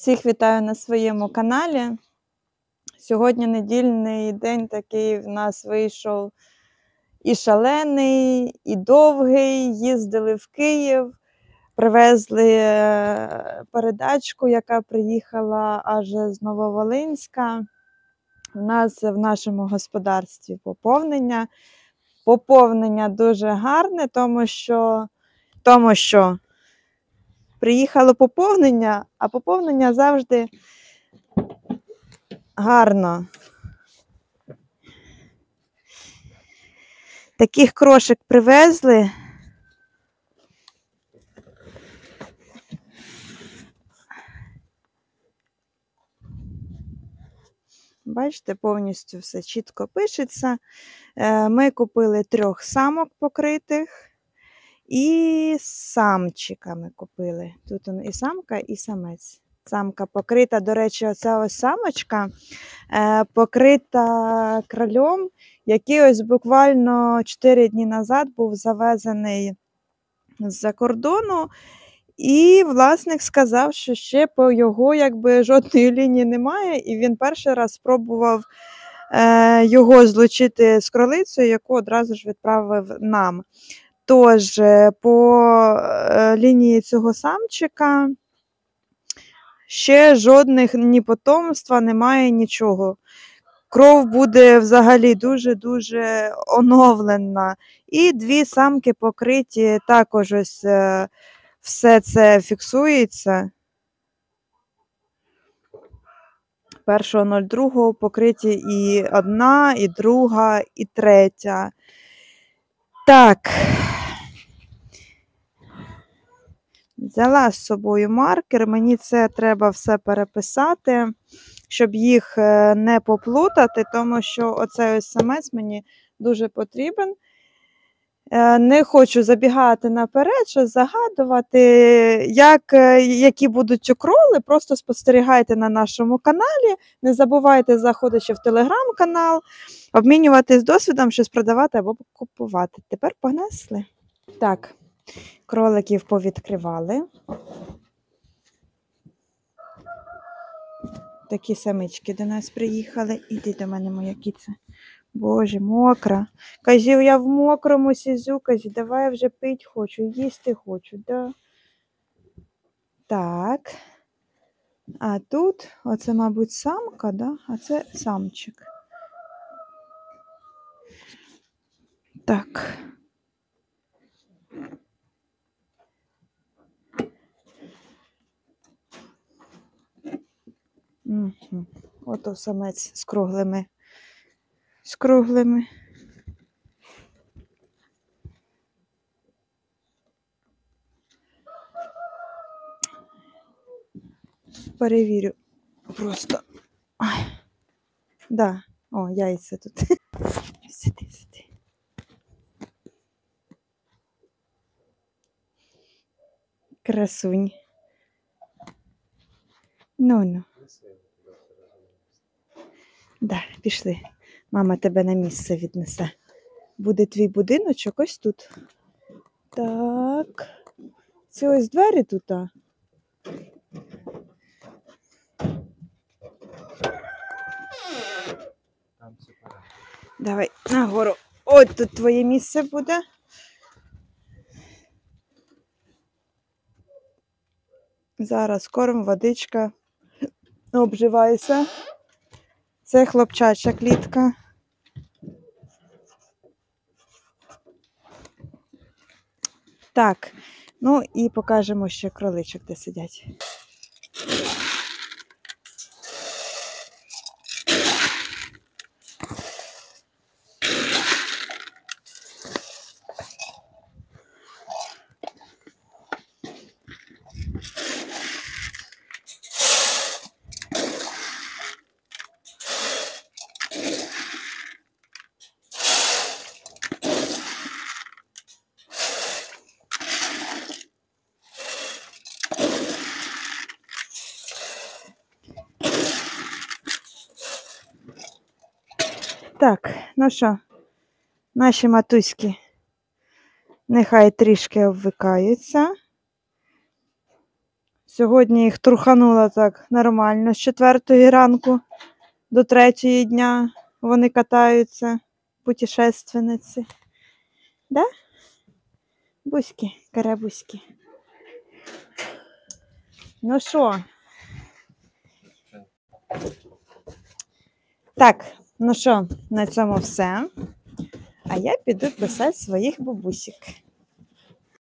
Всіх вітаю на своєму каналі. Сьогодні недільний день такий в нас вийшов і шалений, і довгий. Їздили в Київ, привезли передачку, яка приїхала аж з Нововолинська. У нас в нашому господарстві поповнення. Поповнення дуже гарне, тому що приїхало поповнення, а поповнення завжди гарно. Таких крошек привезли. Бачите, повністю все чітко пишеться. Ми купили 3 самок покритих і самчиками купили. Тут і самка, і самець. Самка покрита, до речі, оця ось самочка покрита кролем, який ось буквально 4 дні назад був завезений з-за кордону. І власник сказав, що ще по його жодної лінії немає, і він перший раз спробував його злучити з кролицею, яку одразу ж відправив нам. Тож, по лінії цього самчика ще жодних ні потомства, немає нічого. Кров буде взагалі дуже-дуже оновлена. І 2 самки покриті, також ось все це фіксується. 1.02 покриті і 1, і 2, і 3. Так. Взяла з собою маркер, мені це треба все переписати, щоб їх не поплутати, тому що оцей ось самець мені дуже потрібен. Не хочу забігати наперед, щось загадувати, які будуть укроли, просто спостерігайте на нашому каналі, не забувайте заходити в телеграм-канал, обмінюватись досвідом, щось продавати або купувати. Тепер понесли. Так, кроликів повідкривали. Такі самички до нас приїхали. Іди до мене, моя кіця. Боже, мокра. Кажу, я в мокрому сижу, кажу, давай я вже пить хочу, їсти хочу, да? Так. А тут, оце, мабуть, самка, да? А це самчик. Так. Угу. Ото самець з круглими. З круглими. Перевірю просто. Ой. Да. О, яйця тут. Сиди. Красунь. Ну. Да, пішли. Мама тебе на місце віднесе. Буде твій будиночок ось тут. Так. Це ось двері тут. Давай нагору. Ось тут твоє місце буде. Зараз корм, водичка. Обживайся. Це хлопчача клітка. Так, ну і покажемо ще кроличок, де сидять. Так, ну що, наші матуськи нехай трішки обвикаються. Сьогодні їх трухануло так нормально з 4 ранку до 3 дня. Вони катаються, путешественниці. Да? Буськи, карабуськи. Ну що? Так, ну що, на цьому все. А я піду писати своїх бабусік.